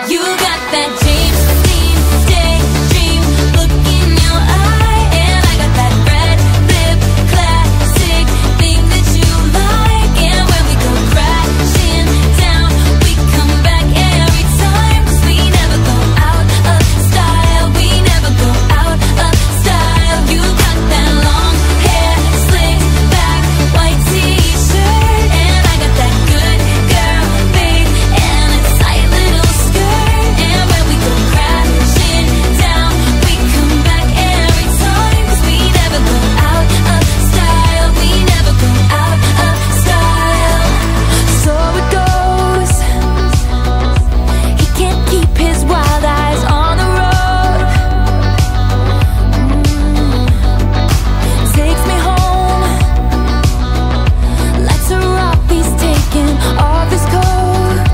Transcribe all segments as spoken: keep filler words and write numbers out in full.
You got that James Dean daydream look in your eye, and I got that red lip classic thing that you like. And when we go crashing down, we come back every time, 'cause we never go out of style. We never go out of style. You got that long hair slicked back, white t-shirt, and I got that good girl babe and a tight little skirt. And when we go crashing down, we come back every time, 'cause we never go out of style. We never go out of style. So it goes. He can't keep his wild eyes on the road. Mm. Takes me home, lights are off, he's taking off his coat.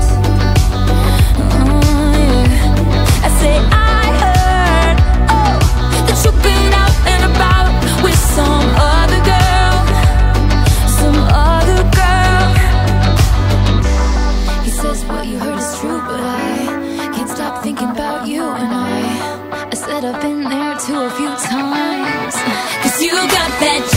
Oh, yeah. I say I heard, oh, that you've been out and about with some other girl, some other girl. He says what you heard is true, but I can't stop thinking about you. And I, I said I've been there too a few times, 'cause you got that